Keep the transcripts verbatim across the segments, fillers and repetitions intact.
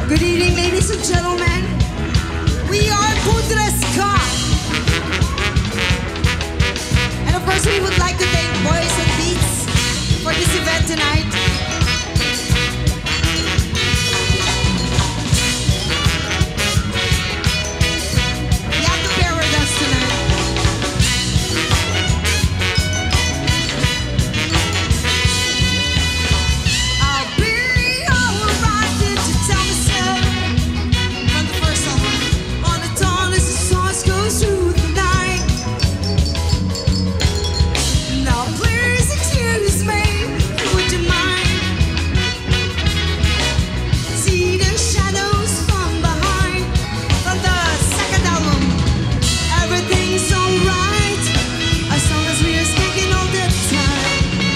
Good evening, ladies and gentlemen. We are Putreska. And of course, we would like to thank Boys and Beats for this event tonight. You have to bear with us tonight. I'll be alright, did you tell me so? From the first song, on the dawn as the stars go through the night. Now please excuse me, would you mind? See the shadows from behind. From the second album, everything's alright, as long as we are speaking all the time.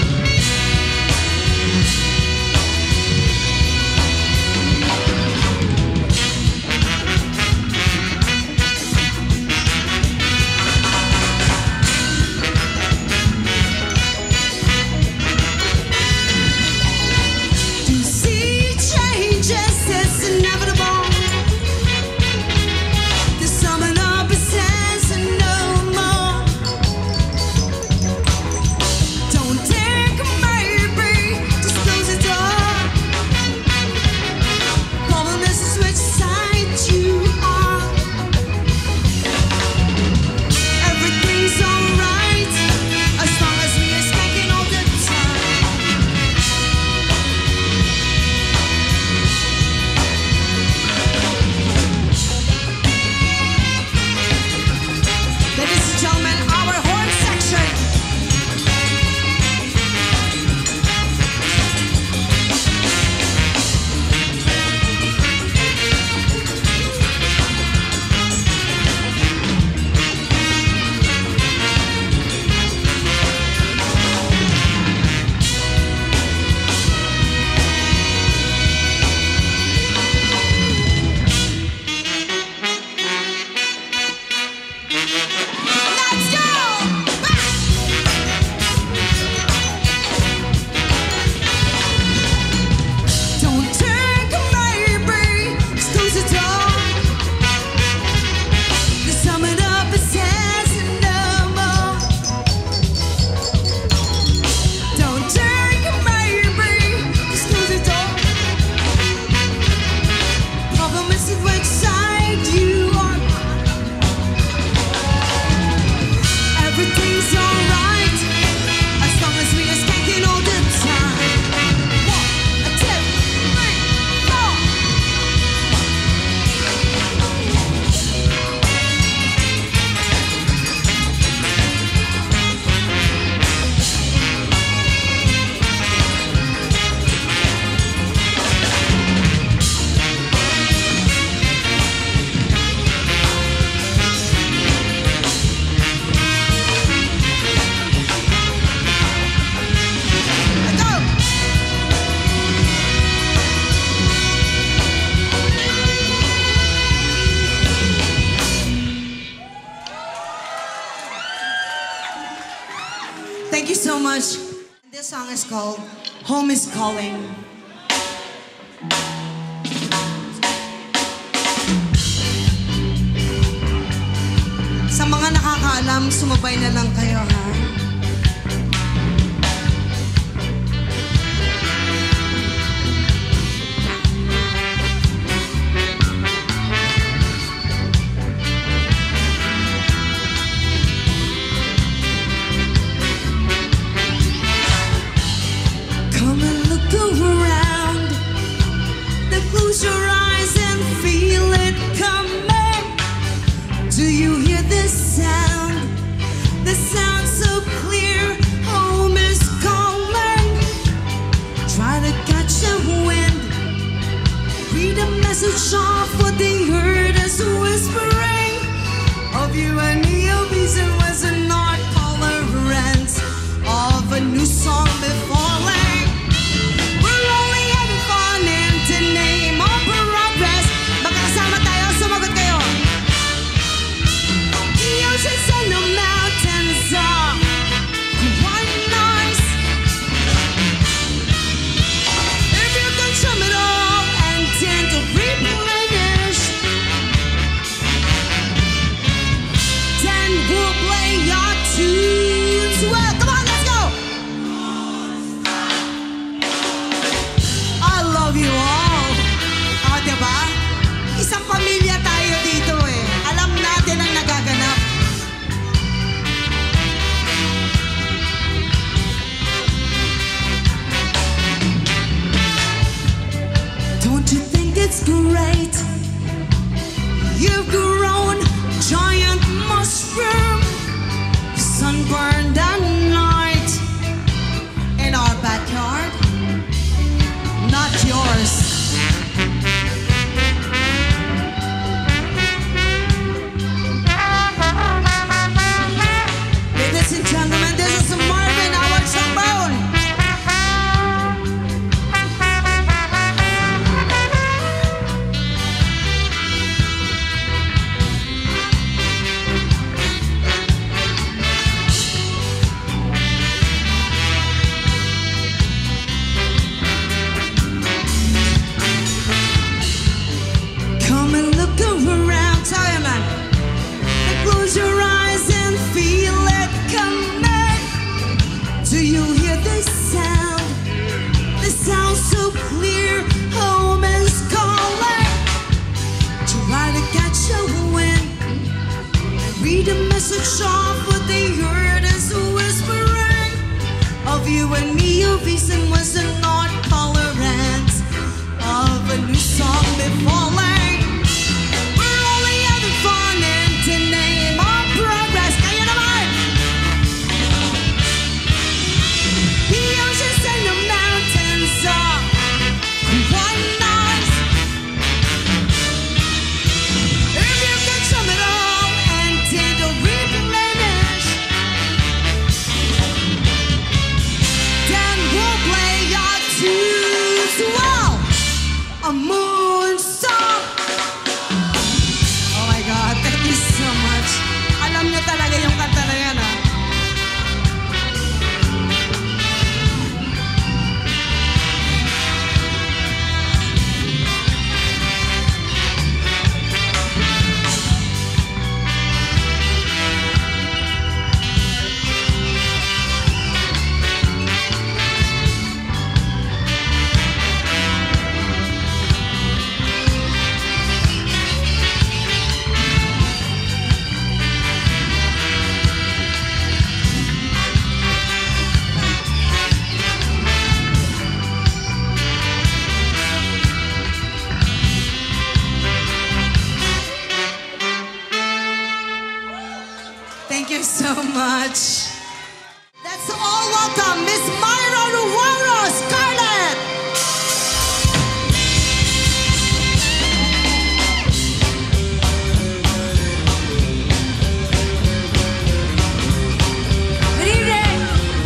To see changes is inevitable. To summon up a sense and no more. Don't take a maybe, just close the door. Problem is which side you are. Everything's alright, as long as we are speaking all the time. Ladies and gentlemen, our horn section. Let's go! Back! Don't take a maybe, just close the door. To sum it up, it says no more. Don't take a maybe, just close the door. Problem is in which side you are. Everything's alright, as long as we are skanking all the time. One, two, three, four. Let's go! Thank you so much. This song is called Home is Calling. Sa mga nakakaalam, sumabay na lang kayo, ha? Come and look around. Now close your eyes and feel it coming. Do you hear this sound? The sound so clear. Home is calling. Try to catch the wind. Read a message off what they heard us whispering of you and me. A reason was not tolerance of a new song befalling. We're only having fun and to name our progress. Magkakasama tayo, sumagot kayo. The oceans and the mountains are quite nice. If you can sum it all and tend to replay. facing was the not tolerance of a new song be falling. We're only having fun in the name of progress. Kaya naman! The oceans and the mountains are quite nice. If you can sum it all and did a replenish, then we'll play our tunes well. A moon song. Oh my God, thank you so much. Alam niyo talaga yung kanta na yan, ah. Thank you so much. That's all. Welcome, Miss Myra Ruoro Scarlett. Good evening.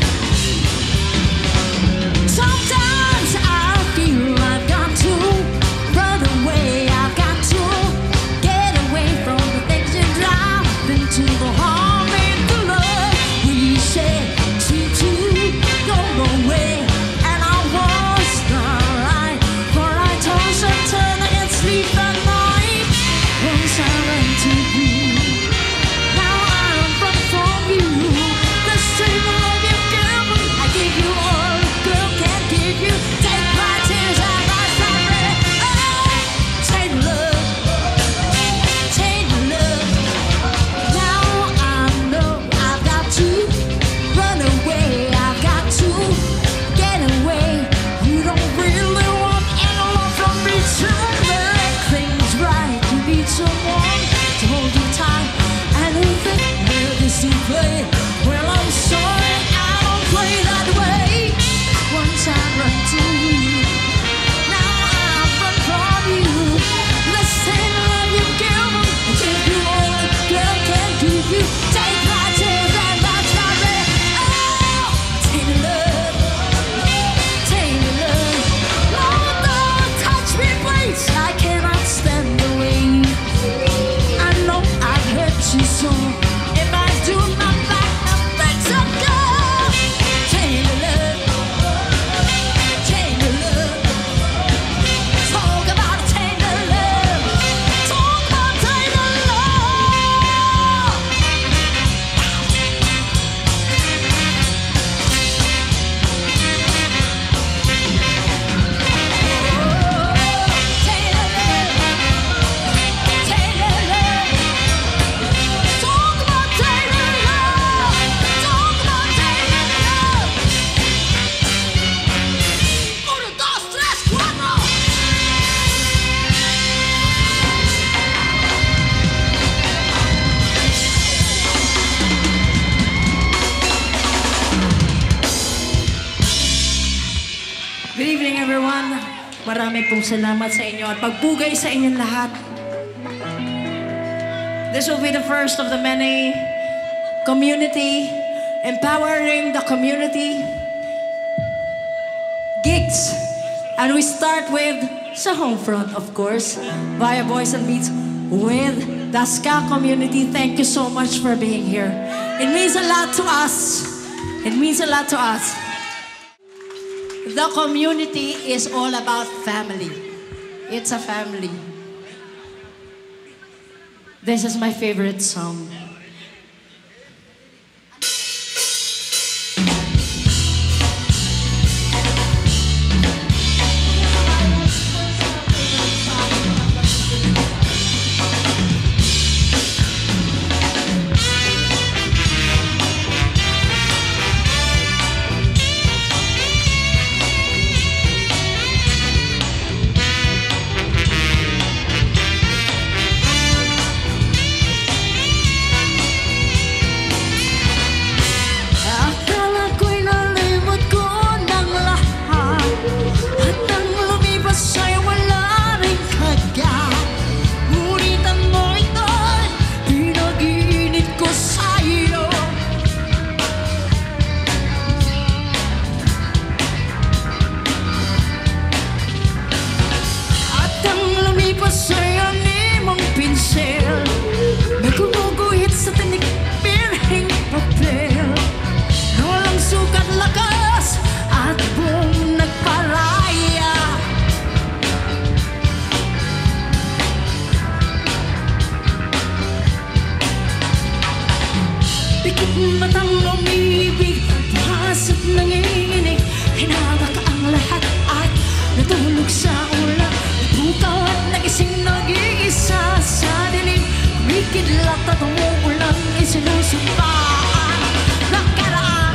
Sometimes I feel I've got to run away. I've got to get away from the things that drive into the heart. Good evening, everyone. Marami pong salamat sa inyo at pagpugay sa inyong lahat. This will be the first of the many community, empowering the community gigs. And we start with sa home front, of course, via Boys and Beats with the ska community. Thank you so much for being here. It means a lot to us. It means a lot to us. The community is all about family. It's a family. This is my favorite song. masaya ni mong pinsel, nagumuguhit sa tinik pirhing papel, na walang sukat lakas at buong nagparaya. Pikit matang umibig, pasat nanginginig, hinamak ang lahat at natulog sa ulan. Nabukaw at nagising nag-iisa sa dilim, kumikidlat at umuulan, isinusumpaan ng karaan.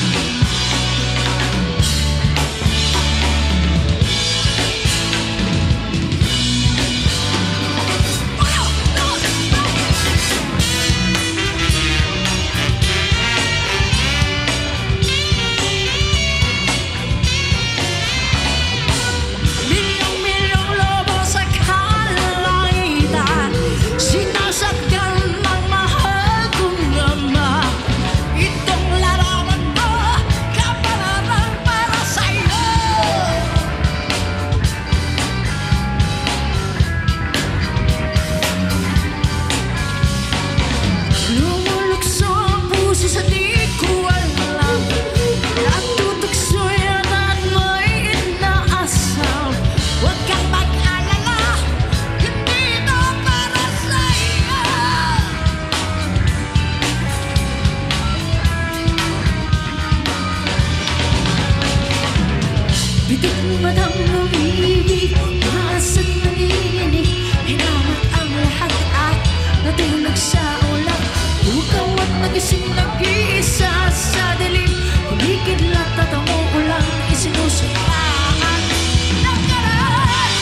Bitik matang umibig, pasat nanginginig, hinamak ang lahat at natulog sa ulan. Bukaw at nagising nag-iisa sa dilim, kumikidlat at umuulan, isinusumpaan ng karaan.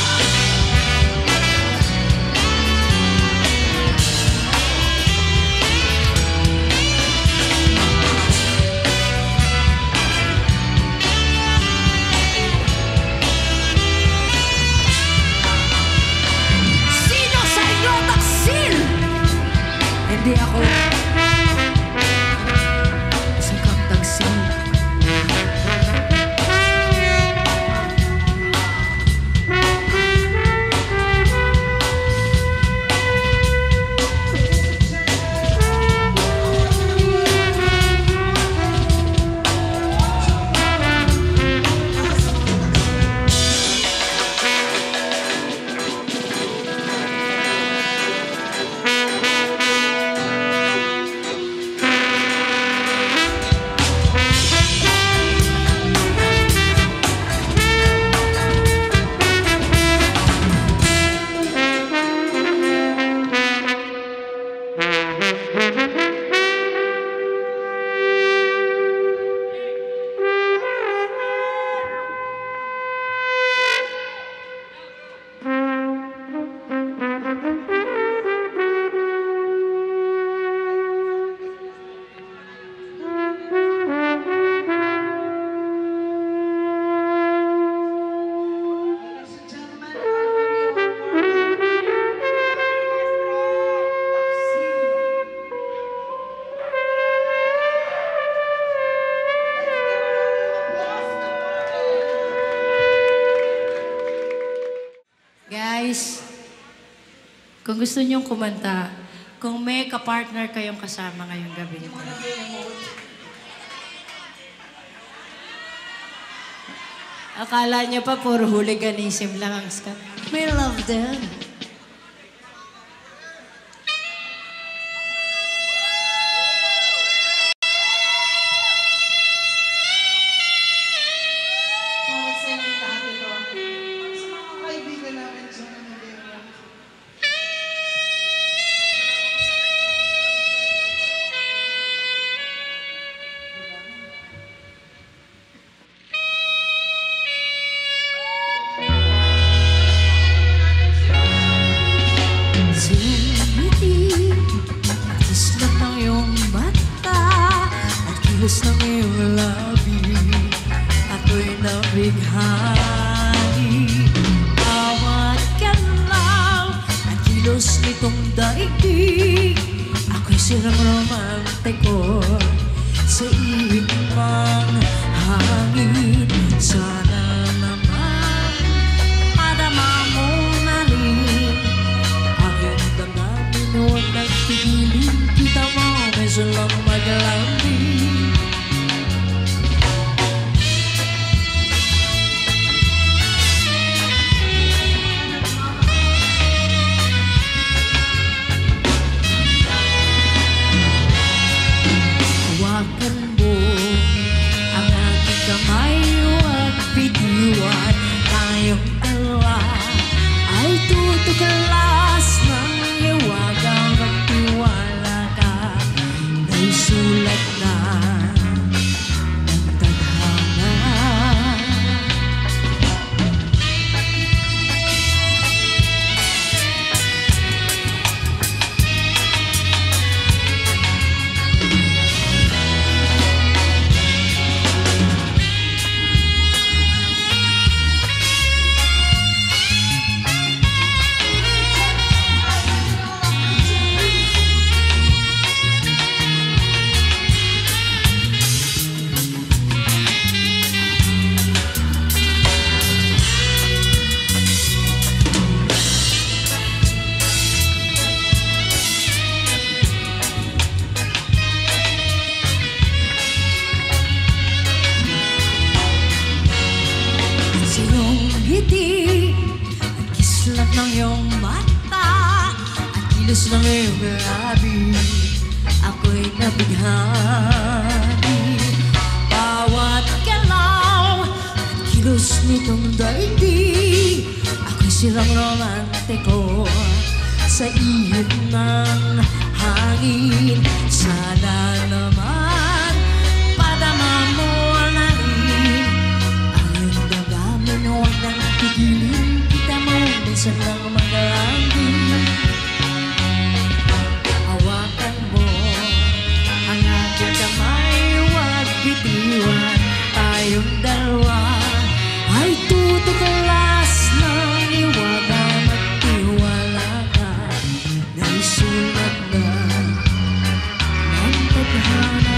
Hindi ako isang kaptagsin. Guys, kung gusto niyong kumanta, kung may kapartner kayong kasama ngayong gabi, akala niyo pa puro hooliganism lang ang ska. May love them. Kilos ng iyong labi, ako'y nabighani. Awat ka lang, ang kilos nitong daigdig, ako'y sirang romantiko sa ihip mang hangin. Sana naman madama mo na rin kilos na may grabe, ako'y nabighani. Bawat galaw at kilos nitong daigdig, ako'y silang romantiko sa ihip ng hangin. Sana naman padama mo na rin ang iyong damdamin, huwag nang pigilin kita mo, minsan lang magalangin. Hawakan mo ang aking kamay, huwag bitiwan, tayong dalawa ay tututulas ng iwanan at tiwala ka na isulat na ng tadhana.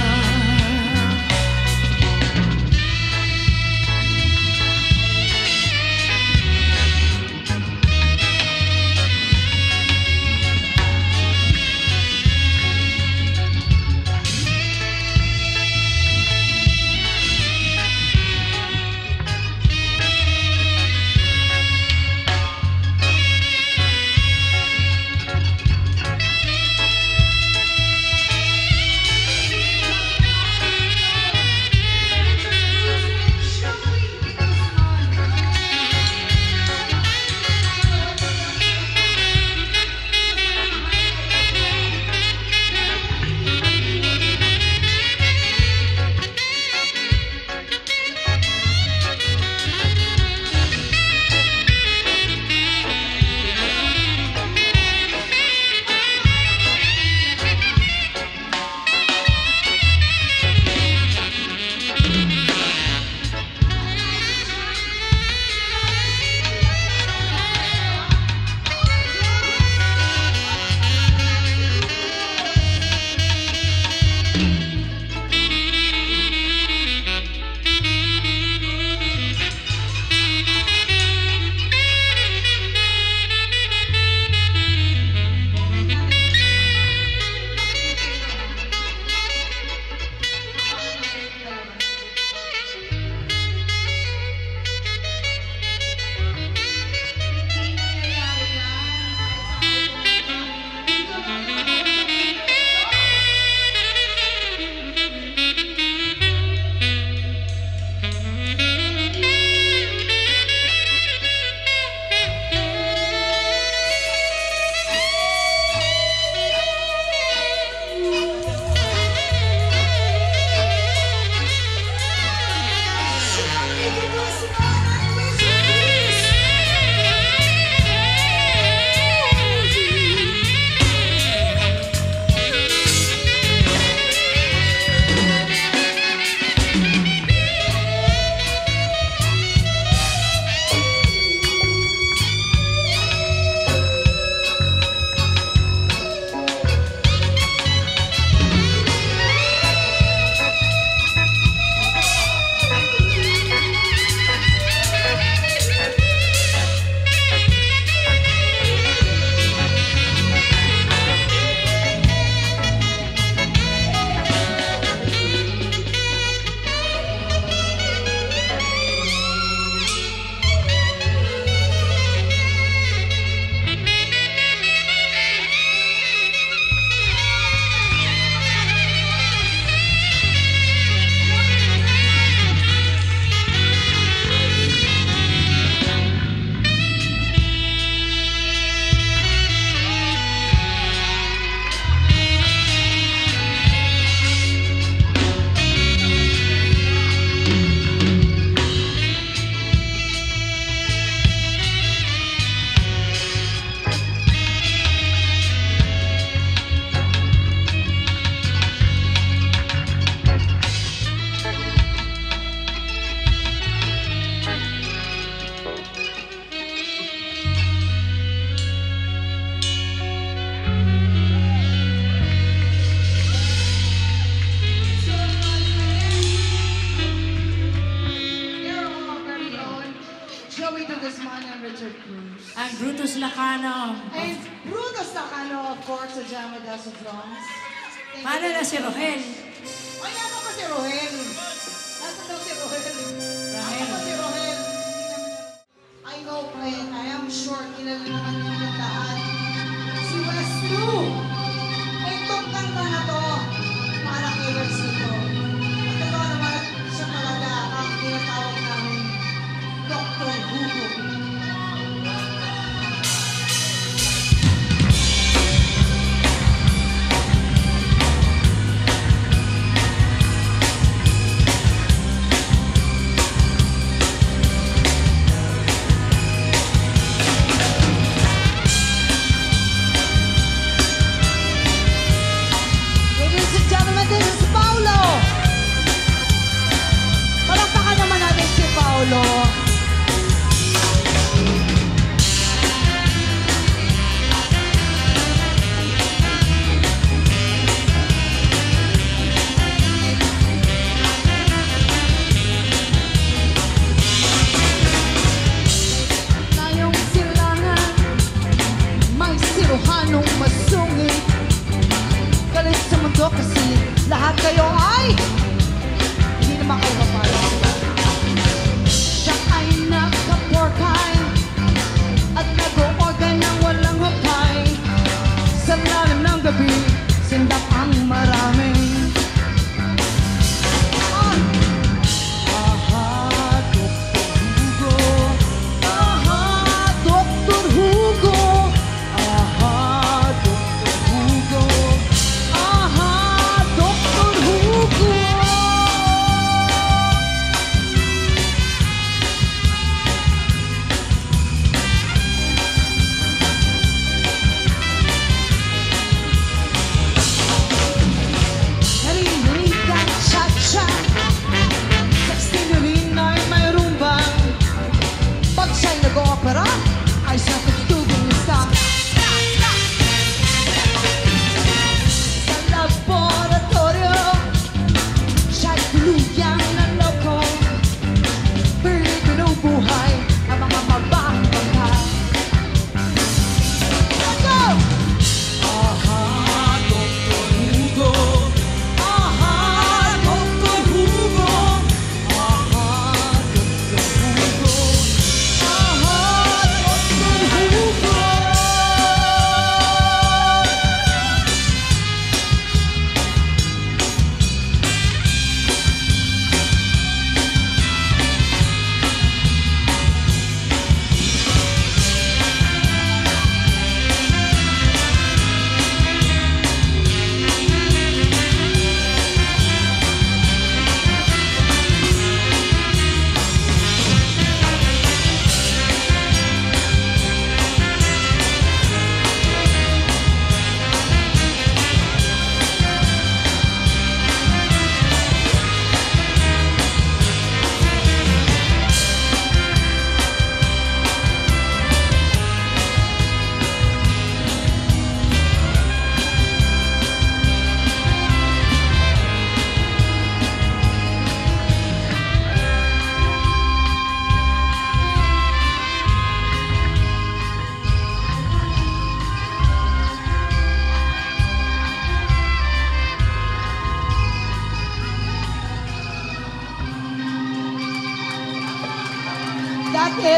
And Brutus Lacano. And Brutus Lacano, of course, sa Jama Das of Drums. Paano na si Rohel? Ay, ano pa si Rohel? Nasa daw si Rohel? Ano pa si Rohel? I know, friend. I am sure kilala naman niyo ng lahat. Si Wes Lu!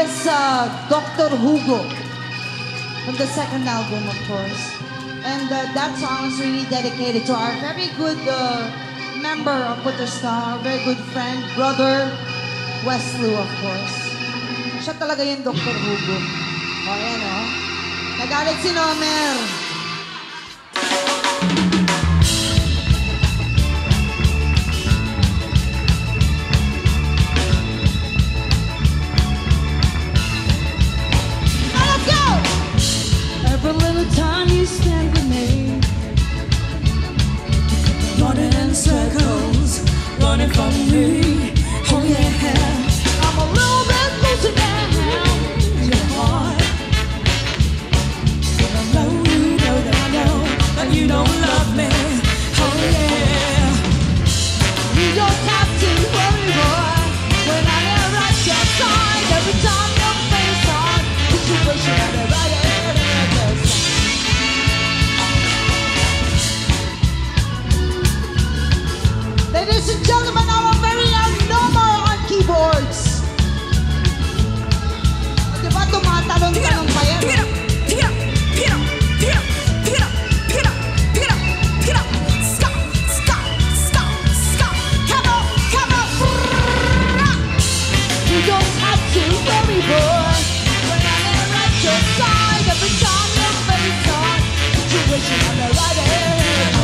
is uh, Doctor Hugo from the second album, of course. And uh, that song is really dedicated to our very good uh, member of Puterstar, our very good friend, brother, Weslew, of course. Siya talaga yung Doctor Hugo. O, ayan o. Nagalit si Nomer. Every little time you spend with me, running in circles, running from me. Oh yeah, I'm a little bit closer now to your heart. I know you know that I know that you don't love me. Oh yeah, you don't have to worry, boy, when I'm here at your side. Every time your face on, situation at the right end. Ladies and gentlemen, our very own Noma on keyboards. O, diba tumatalon-talon pa yan? Pick it up, pick it up, pick it up, pick it up, pick it up, pick it up, pick it up, pick it up. Stop, stop, stop, stop. Come on, come on. You don't have to worry, boy, when I'm there at your side. Every time your face on, situation on the right hand.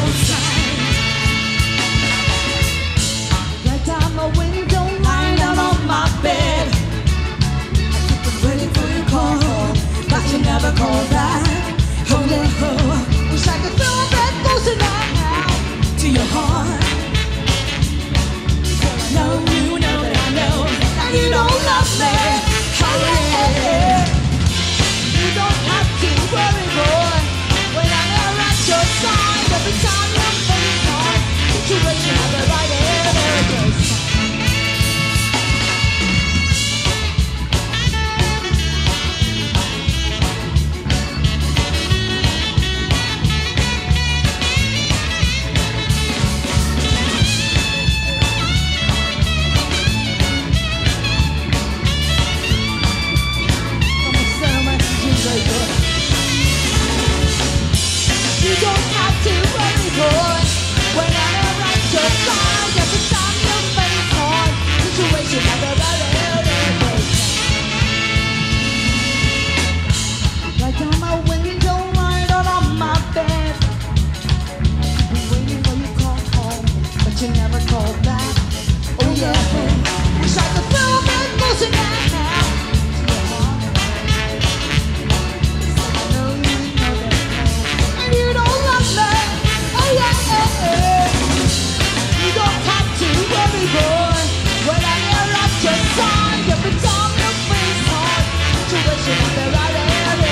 A window lying out on my bed. I keep on waiting for your call, but you never call back. Oh yeah, oh. Wish I could feel a bit closer now To your heart. I know you know that I know that you don't love me. Oh yeah. You don't have to worry, boy, when I'm here at your side. Every time your face on, situation on the right hand. You don't have to worry, boy, when I'm here at your side. Every time your face on, situation at the right end. Right on my window, right on my bed. I've been waiting for your call home, but you never call back. Oh yeah, wish I could feel a bit closer now. You don't have to worry, boy, when I'm here at your side. Every time your face on, situation on the right hand.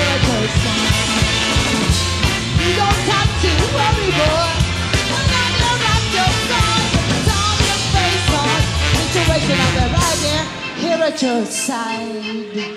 You don't have to worry, boy, when I'm here at your side. Every time your face on, situation on the right hand. Here at your side.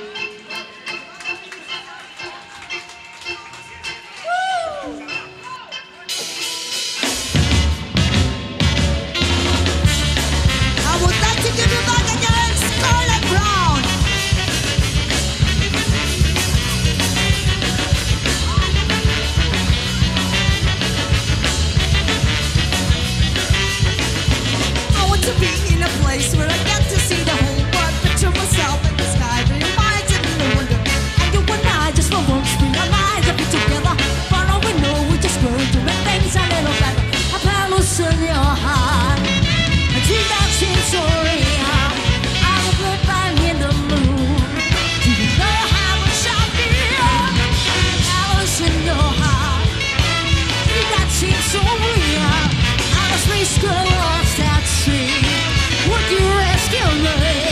Where I get to see the whole world, picture myself in the sky, reminds in the wonder. And you and I just for once bring our minds up together. For all we know, we just grow to make things a little better. A palace in your heart, a dream that seems so real. I will put back in the moon. Do you know how much I feel? A palace in your heart, a dream that seems so real. I was raised to watch that street. Would you rescue me?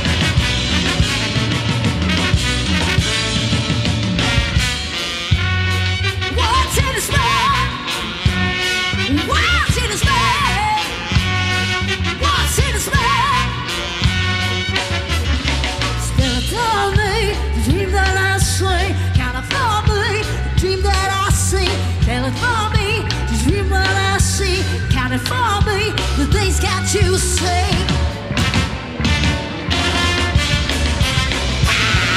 What's in this man? What's in this man? What's in this man? Spirit of me, the dream that I see. Count it for me, the dream that I see. Tell it for me, the dream that I see. Count it for me, the things that you say.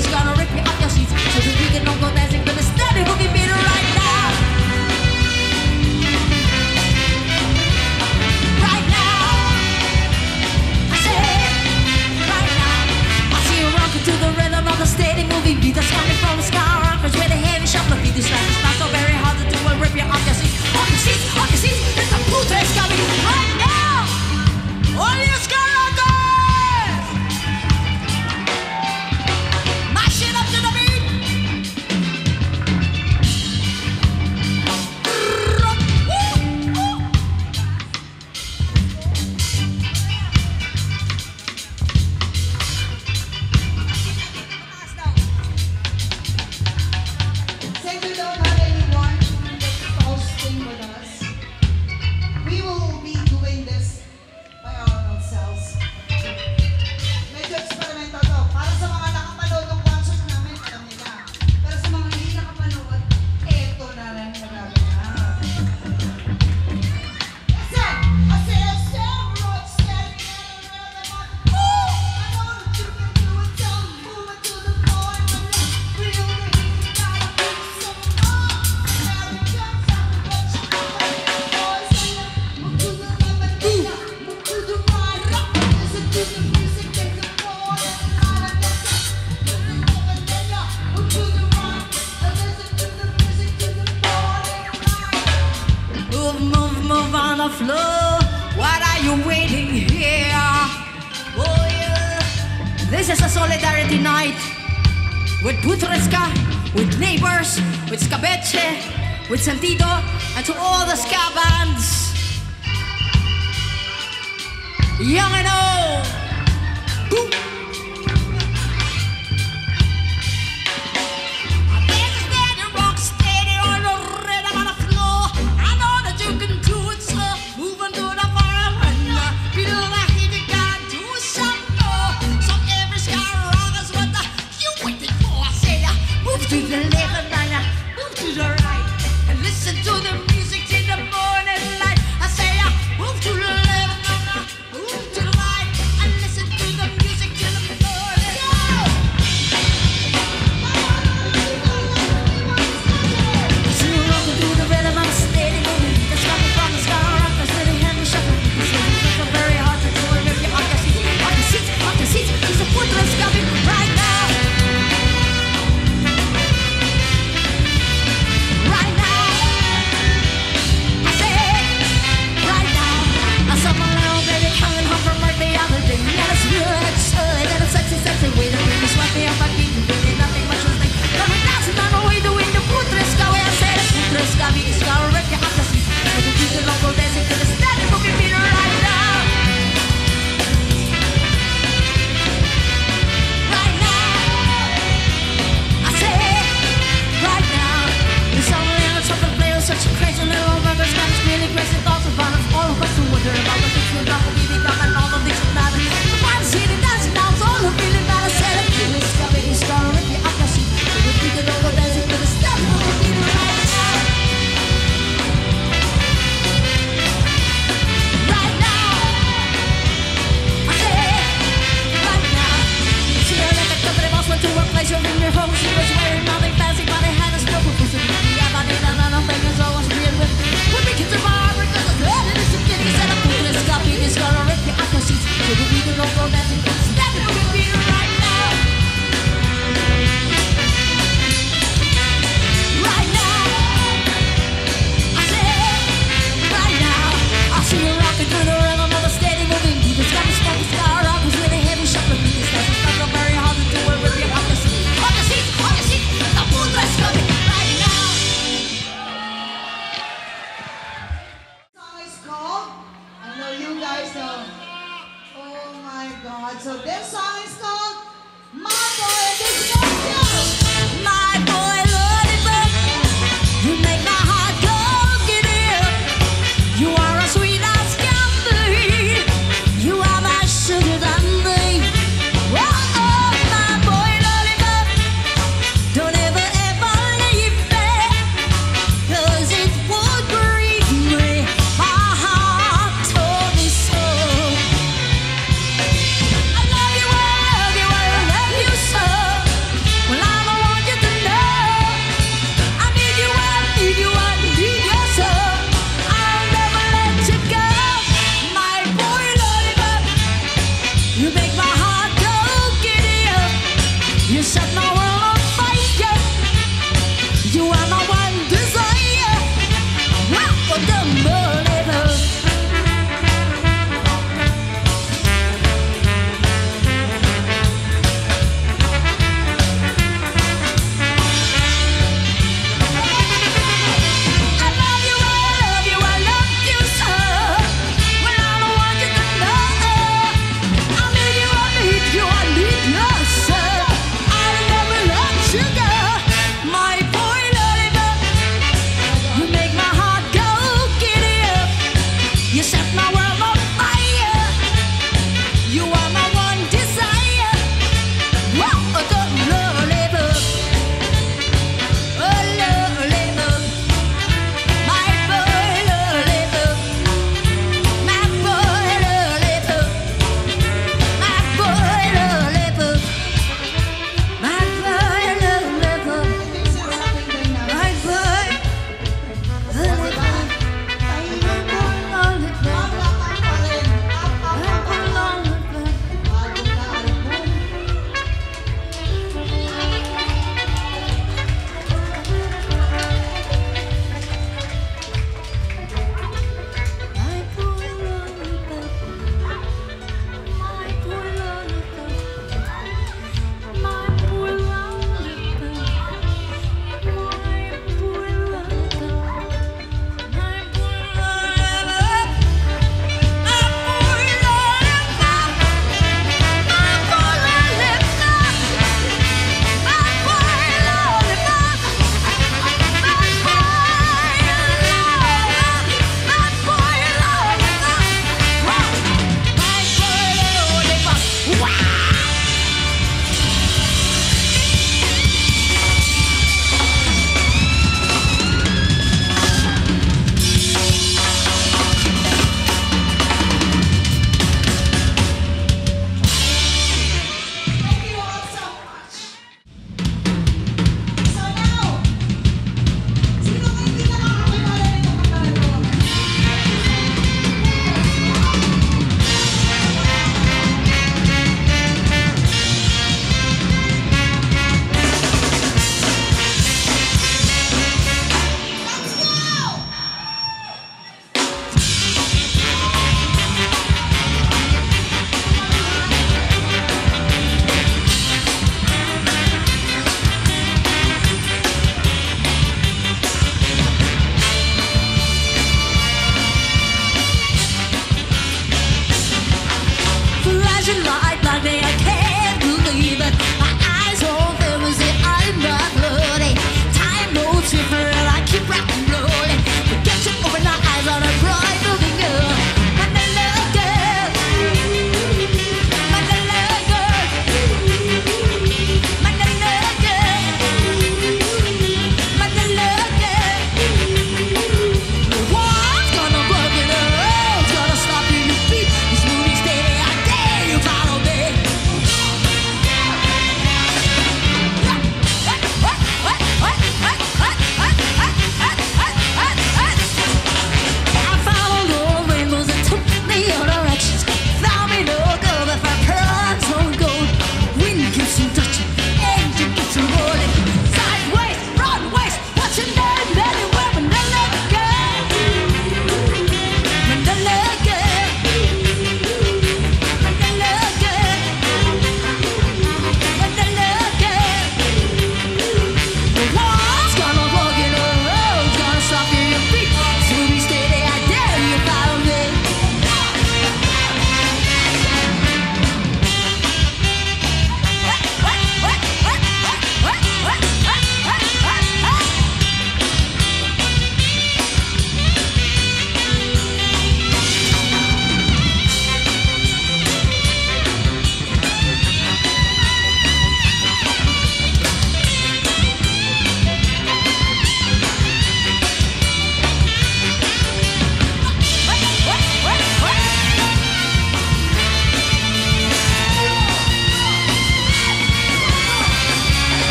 is gonna rip you off your seats. So the weekend don't go dancing, but the steady boogie beat right now. Right now. I said, right now. I see you rocking to the rhythm of the steady movie beat that's coming from the sky rockers with a heavy shuffle beat. This life is not so very hard to do and rip you off your seats. Off your seats, off your seats. It's a booty is coming right now. All you skyrockers! Mash it up to the beat! Woo, woo. Since we don't have anyone that's hosting with us, we will be doing this by our own selves. Medyo eksperimento to. Para sa mga nakapanood ng concert namin, alam nila. Pero sa mga hindi nakapanood, eto na lang magagawa. Listen! I say a steroid standing in the rhythm of the woo! I know that you can do it, so move it to the point. But let's feel the heat, gotta be some more. Americans have to watch it, boys, say it. Move to the left and then move to the right. Listen to the music, take the forward and line and listen. Move to the left and then move to the right. Listen to the music, take the forward and line. Move, move, move on the floor. What are you waiting here? Oh yeah. This is a solidarity night with Putreska, with Neighbors, with Scabeche, with Sentido, and to all the ska bands. Young and old. Boom. There's a steady rock, steady on the rhythm of the floor. I know that you can do it, so move on to the fire and uh, feel the heat. You gotta do some more. So every sky rockers, what the you waiting for? I say, uh, move to the left and then uh, move to the right, and listen to the music in the morning light. I say, uh, move to the left and uh, move to the right, and listen to the music in the morning. So you rock to the rhythm of a steady movie that's coming from the sky rockers with a heavy shuffle. This is so very hard to do and rip you off your seats, off your seats, off your seats. It's a footless coming right now. Right now.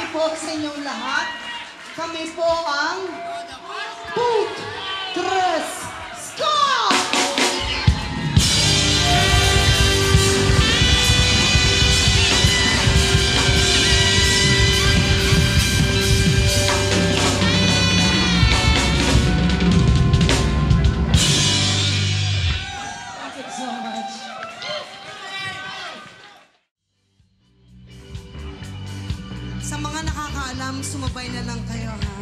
po sa inyong lahat. Kami po ang Put Tres Ska! Thank you so much. Sa mga nakakaalam, sumabay na lang kayo, ha?